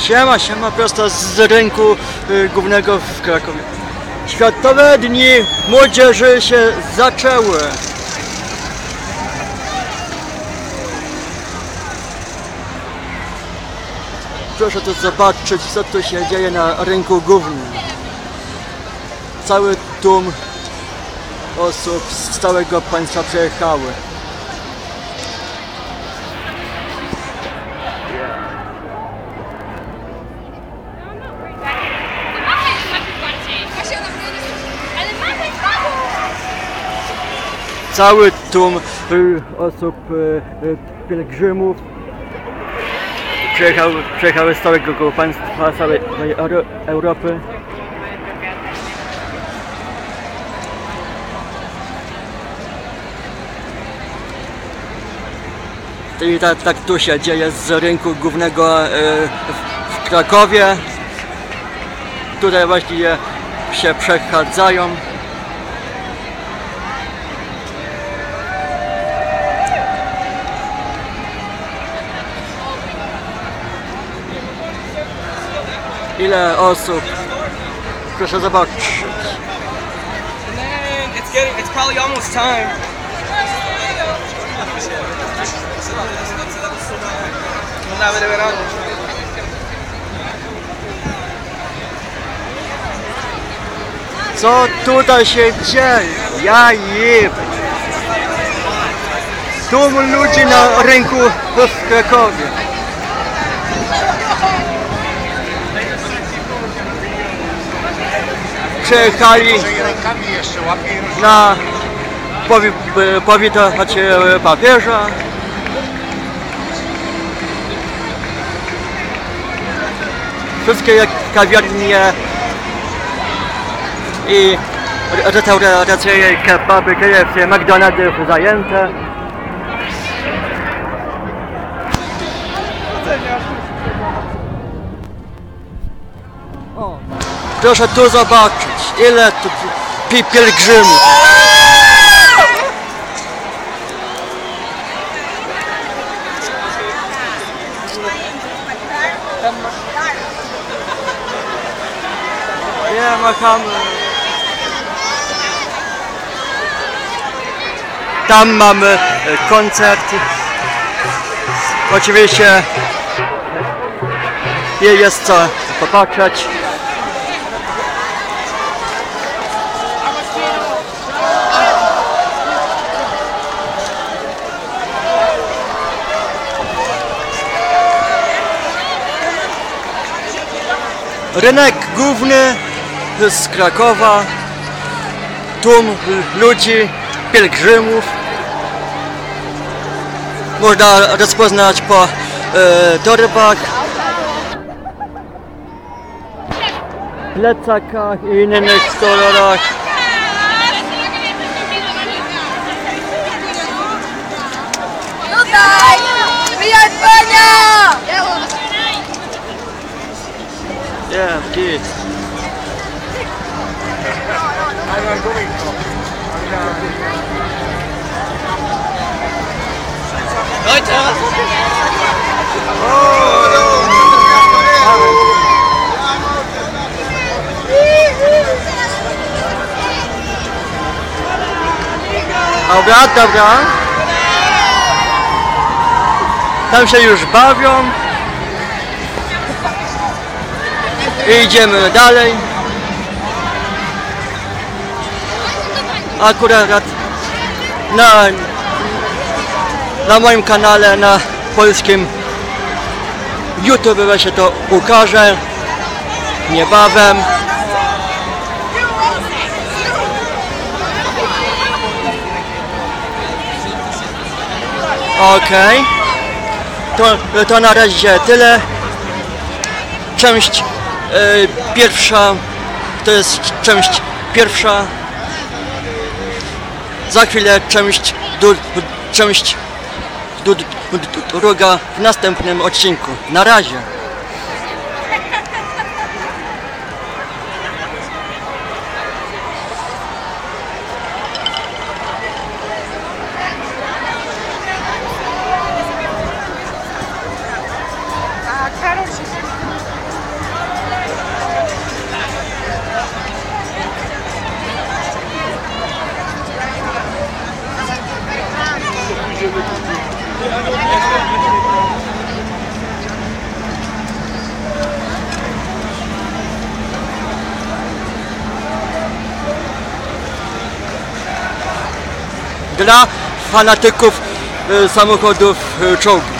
Siema, prosto z rynku głównego w Krakowie. Światowe Dni Młodzieży się zaczęły. Proszę tu zobaczyć, co tu się dzieje na rynku głównym. Cały tłum osób z całego państwa przyjechały. Cały tłum osób, pielgrzymów przyjechały z całego państwa, całej Europy. I tak tu się dzieje z rynku głównego w Krakowie. Tutaj właściwie się przechadzają. Ile osób? Proszę zobaczyć. It's probably almost time. Co tutaj się dzieje? Ja jeb. Tłum ludzi na rynku w Krakowie. Przyjechali na powitać papieża. Wszystkie kawiarnie i restauracje, kebaby, KFC, McDonald's zajęte. O, proszę tu zobaczyć, ile tu pielgrzymów. Nie, machamy. Tam mamy koncert. Oczywiście jest co popatrzeć. Rynek główny z Krakowa, tłum ludzi, pielgrzymów. Można rozpoznać po torbach, plecakach i innych kolorach. Tutaj! Wyjadł Bania! Yeah, git. Leute! Dobra. Tam się już bawią. I idziemy dalej. Akurat na moim kanale, na polskim YouTube się to ukaże niebawem. Okej. To na razie tyle. Część pierwsza to jest część pierwsza. Za chwilę część druga w następnym odcinku. Na razie. dla fanatyków samochodów czołgów.